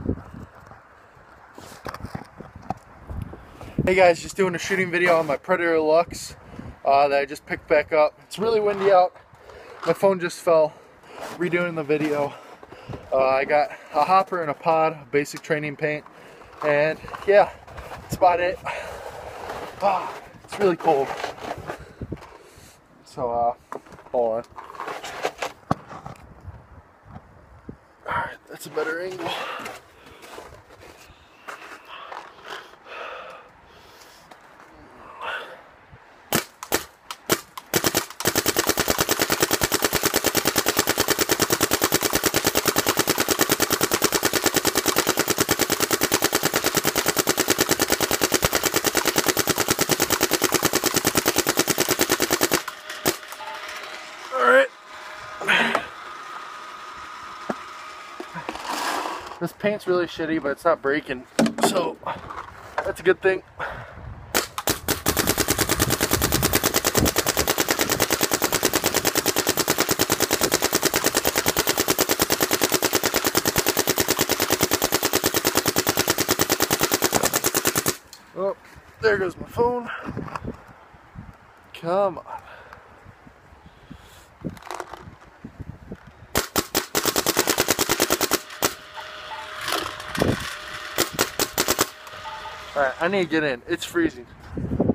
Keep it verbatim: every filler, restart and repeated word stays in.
Hey guys, just doing a shooting video on my Predator Luxe uh, that I just picked back up. It's really windy out. My phone just fell. Redoing the video. Uh, I got a hopper and a pod, basic training paint, and yeah, that's about it. Ah, it's really cold. So, uh, hold on. Alright, that's a better angle. Alright. This paint's really shitty, but it's not breaking, so that's a good thing. Oh, there goes my phone. Come on. Alright, I need to get in. It's freezing.